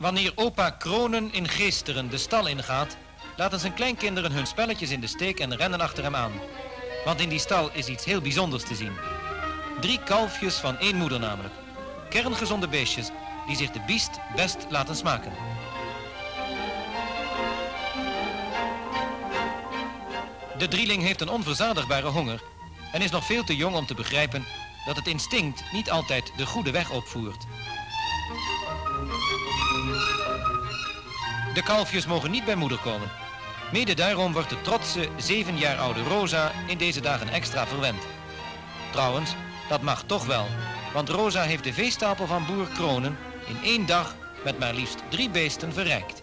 Wanneer opa Kronen in Geesteren de stal ingaat, laten zijn kleinkinderen hun spelletjes in de steek en rennen achter hem aan. Want in die stal is iets heel bijzonders te zien. 3 kalfjes van 1 moeder namelijk. Kerngezonde beestjes die zich de biest best laten smaken. De drieling heeft een onverzadigbare honger en is nog veel te jong om te begrijpen dat het instinct niet altijd de goede weg opvoert. De kalfjes mogen niet bij moeder komen. Mede daarom wordt de trotse 7 jaar oude Rosa in deze dagen extra verwend. Trouwens, dat mag toch wel, want Rosa heeft de veestapel van boer Kronen in 1 dag met maar liefst 3 beesten verrijkt.